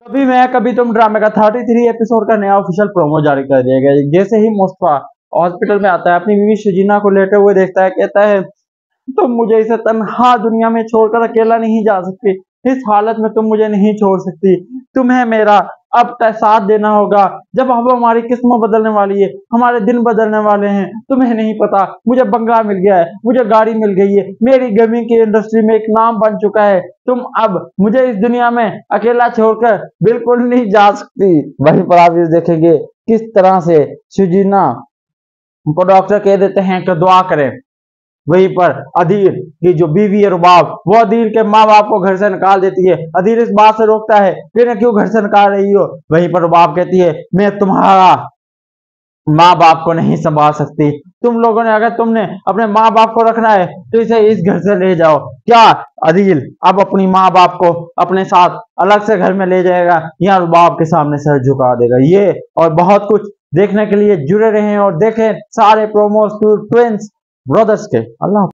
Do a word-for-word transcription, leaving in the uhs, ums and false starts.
कभी मैं कभी तुम ड्रामे का थर्टी थ्री एपिसोड का नया ऑफिशियल प्रोमो जारी कर दिया गया। जैसे ही मुस्तफा हॉस्पिटल में आता है, अपनी बीवी शजीना को लेटे हुए देखता है, कहता है तुम मुझे इसे तन्हा दुनिया में छोड़कर अकेला नहीं जा सकती। इस हालत में तुम मुझे नहीं छोड़ सकती। तुम्हें मेरा अब तक साथ देना होगा। जब अब हमारी किस्मत बदलने वाली है, हमारे दिन बदलने वाले हैं। तुम्हें नहीं पता, मुझे बंगला मिल गया है, मुझे गाड़ी मिल गई है, मेरी गेमिंग की इंडस्ट्री में एक नाम बन चुका है। तुम अब मुझे इस दुनिया में अकेला छोड़कर बिल्कुल नहीं जा सकती। वहीं पर आप ये देखेंगे किस तरह से सुजीना को डॉक्टर कह देते हैं कि दुआ करें। वहीं पर अदील की जो बीवी है रुबाब, वो अदील के माँ बाप को घर से निकाल देती है। अदील इस बात से रोकता है कि क्यों घर से निकाल रही हो। वहीं पर रुबाब कहती है मैं तुम्हारा माँ बाप को नहीं संभाल सकती। तुम लोगों ने, अगर तुमने अपने माँ बाप को रखना है तो इसे इस घर से ले जाओ। क्या अदील अब अपनी माँ बाप को अपने साथ अलग से घर में ले जाएगा या रुबाब के सामने सर झुका देगा? ये और बहुत कुछ देखने के लिए जुड़े रहें और देखें सारे प्रोमोस टू ट्विंस ब्रदर्स के। अल्लाह।